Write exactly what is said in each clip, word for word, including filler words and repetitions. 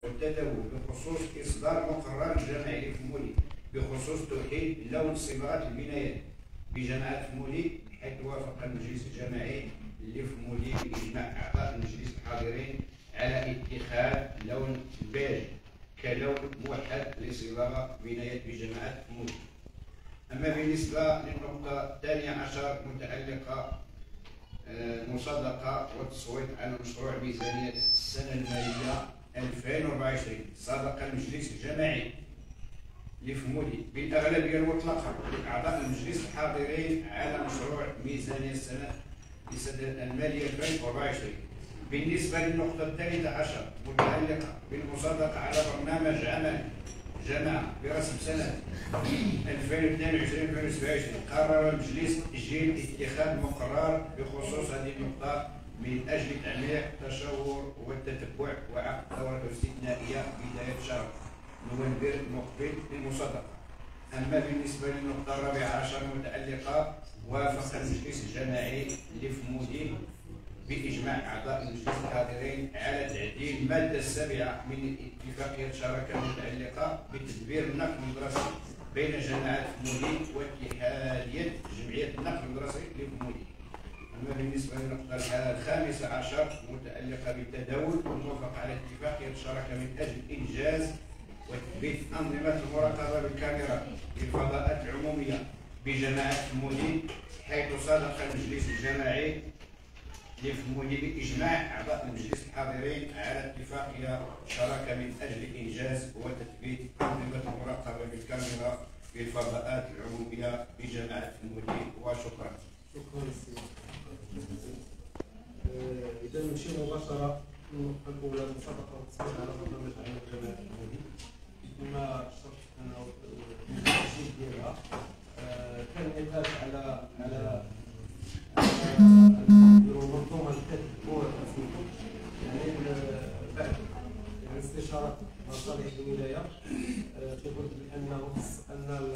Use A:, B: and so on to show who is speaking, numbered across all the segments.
A: والتداول بخصوص إصدار مقرر جماعي لفمولي بخصوص توحيد لون صبغات البنايات بجماعة فمولي، حيث وافق المجلس الجماعي لفمولي بإجماع أعضاء المجلس الحاضرين على اتخاذ لون البيج كلون موحد لصباغة بنايات بجماعة فمولي. أما بالنسبة للنقطة الثانية عشر متعلقة المصادقة والتصويت على مشروع ميزانية السنة المالية ألفين وأربعة وعشرين، صادق المجلس الجماعي لفمولي بالأغلبية المطلقة لأعضاء المجلس الحاضرين على مشروع ميزانية السنة السنة المالية ألفين وأربعة وعشرين. بالنسبة للنقطة الثالثة عشر متعلقة بالمصادقة على برنامج عمل جماعة برسم سنة ألفين واثنين وعشرين ألفين وسبعة وعشرين، قرر المجلس تسجيل اتخاذ مقرر بخصوص هذه النقطة من أجل تعميق التشاور والتتبع وعقد دورة استثنائية بداية شهر نوفمبر المقبل للمصادقة. أما بالنسبة للنقطة الرابعة عشر متعلقة وافق المجلس الجماعي لفمولي بإجماع أعضاء المجلس الحاضرين على تعديل المادة السابعة من اتفاقية شراكة المتعلقة بتدبير النقل المدرسي بين جماعة فمولي واتحادية جمعية النقل المدرسي لفمولي. أما بالنسبة للنقطة الخامسة عشر متعلقة بالتداول الموافق على اتفاقية الشراكة من أجل إنجاز وتثبيت أنظمة المراقبة بالكاميرا للفضاءات العمومية بجماعة فمولي، حيث صادق المجلس الجماعي لفمولي بإجماع أعضاء المجلس الحاضرين على اتفاقية شراكة من أجل إنجاز وتثبيت أنظمة المراقبة بالكاميرا للفضاءات العمومية بجماعة فمولي. وشكرا.
B: شكرا سيدي. إذا نمشي مباشرة للنقطة الأولى المصادقة والتصويت على برنامج عمل جماعة فمولي، كما شرحت أنا التسجيل ديالها كان نقاش على على المنظومة التتبع يعني بعد يعني استشارة مصالح الولاية تقول بأنه خص أن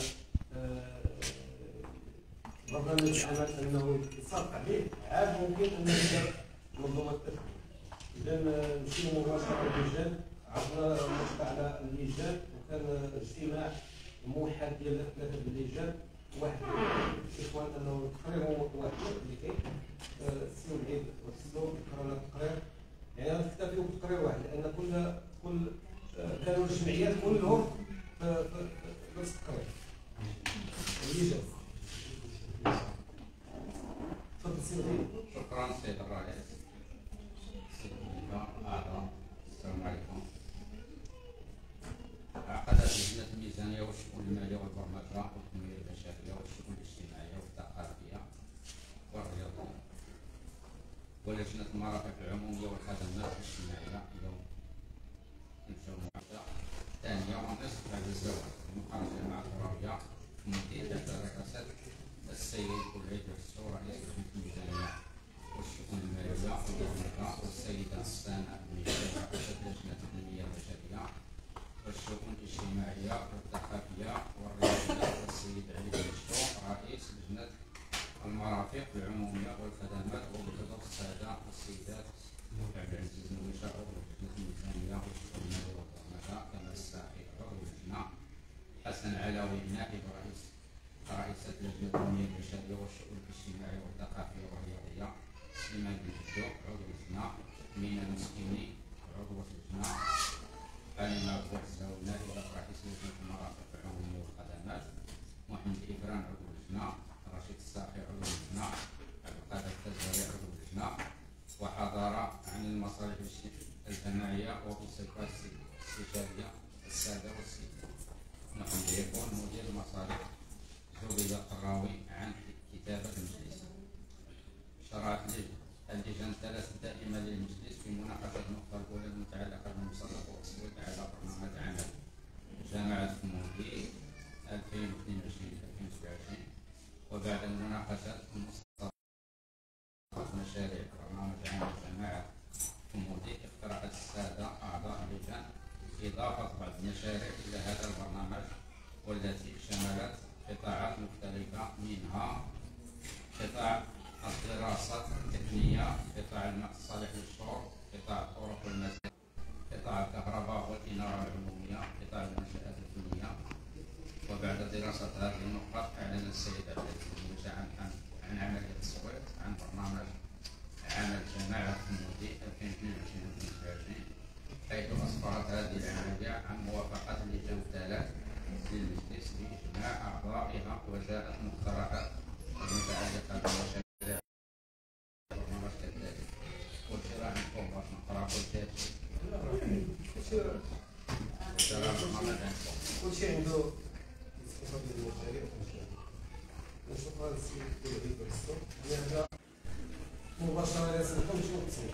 B: برنامج العمل أنه يصادق عليه عاد ممكن أن يدير منظومة التتبع. إذا مشينا مباشرة للجان، عرضنا النقطة على اللجان وكان اجتماع موحد ديال ثلاثة اللجان، واحد الاخوان انه التقرير واحد اللي كاين السي العيد وصلوا قرانا التقرير، يعني نكتفيو بتقرير واحد لان كل كل كانوا الجمعيات كلهم في نفس التقرير. اللجان تفضل سي العيد.
C: شكرا سيد الرئيس. سيد الاعضاء السلام عليكم. عقدت لجنة الميزانية والشؤون المالية والبرمجة والتنمية البشرية والشؤون الاجتماعية والثقافية والرياضية ولجنة المرافق العمومية والخدمات الاجتماعية يوم الثانية ونصف بعد الزواج المخرجة مع القروية مدير رئاسة السيد العيد الحسو رئيس لجنة الميزانية والشؤون المالية والبرمجة والسيدة سنة الميزانية رئيسة لجنة التنمية البشرية والشؤون الاجتماعية والثقافية والرياضية والسيد علي بن مشروع رئيس لجنة المرافق العمومية والخدمات وبحضور السادة والسيدات عبد العزيز نويشة عضو لجنة الميزانية والشؤون المالية والبرمجة، كمال الساحي عضو اللجنة، حسن علاوي نائب رئيس رئيسة لجنة التنمية البشرية والشؤون الاجتماعية والثقافية والرياضية، سليمان بن جدو عضو اللجنة، مينا المسكيني عضو اللجنة، حليمة بوحزة نائبة رئيس لجنة المرافق العمومية والخدمات، محمد إبراهيم عضو اللجنة، رشيد الساقي عضو اللجنة، عبد القادر التزهري عضو اللجنة. وحضر عن المصالح الجماعية والصفات الاستشارية السادة والسيدات. محمد يكون مدير المصالح زبيدة القراوي عن كتابة المجلس. شرعت اللجان الثلاث الدائمة للمجلس في مناقشة النقطة الأولى المتعلقة بالمصادقة والتصويت على برنامج عمل جامعة فمولي ألفين واثنين وعشرين ألفين وسبعة وعشرين، وبعد المناقشة المصادقة مشاريع برنامج عمل جامعة فمولي اقترحت السادة أعضاء اللجان إضافة بعض المشاريع إلى هذا البرنامج والتي شملت قطاعات مختلفة، منها قطاع الدراسات التقنية، قطاع الماء الصالح للشرب، قطاع الطرق والمساجد، قطاع الكهرباء وبعد دراسة هذه النقاط أعلن السيد عبد العزيز موسى عن عن عملية التصويت عن برنامج عمل جماعة حمودي ألفين واثنين وعشرين ألفين وثلاثة وعشرين، حيث أسفرت هذه العملية عن موافقة لجنة ثلاث للمجلس بإجماع أعضائها وجاءت مقترحات المتعلقة بمشاريع البرنامج كذلك. وشراء عندكم باش نقرا كل شيء. شراء البرنامج عندكم.
B: كل شيء عنده استفادة من المشاريع نشوف هذا السيد اللي يدرسو يعني مباشرة لا سنكون شنو تصوير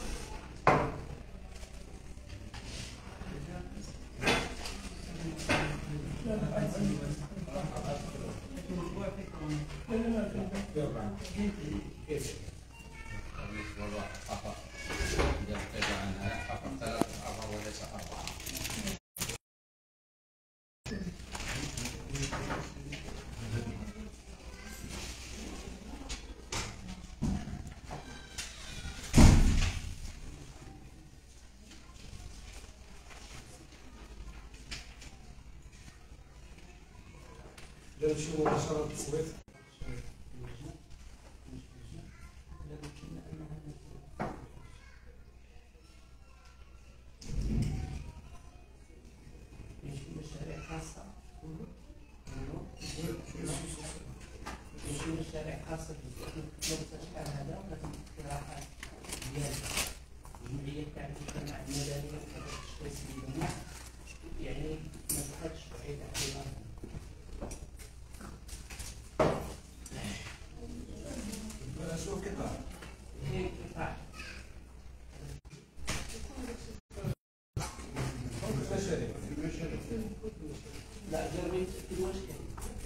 B: نمشيو مباشرة للتصويت.
D: مشاريع خاصة مشاريع خاصة شحال هذا ولكن الاقتراحات ديال الجمعية تاع المجتمع المدني والتشخيص يعني ما تخرجش بعيد على
B: شنو كيطلع؟
D: هي قطاع
B: المشاريع
D: لا جربت في المشكل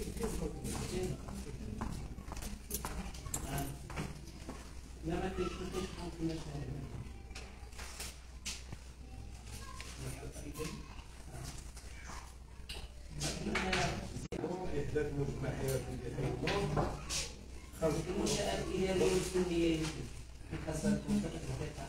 D: لا ما كاينش ما كاينش حق في المشاريع
B: إحداث مجمع حيوي للحيوان
D: المنشآت الإدارية والفنية يمكن بحسب منطقة القطاع.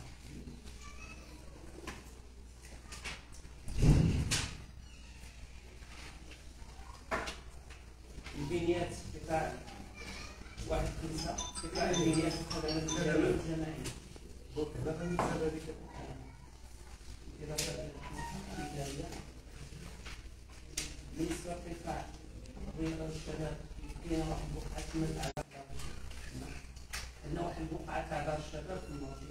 D: البنيات قطاع واحد خمسة قطاع البنيات والخدمات الإدارية والجماعية.
B: هذا من ذلك
D: الإدارة الإدارية بالنسبة لقطاع رياضة الشباب كاينة واحد البقعة تمت على عندنا واحد البقعة تاع دار الشباب في الموضوع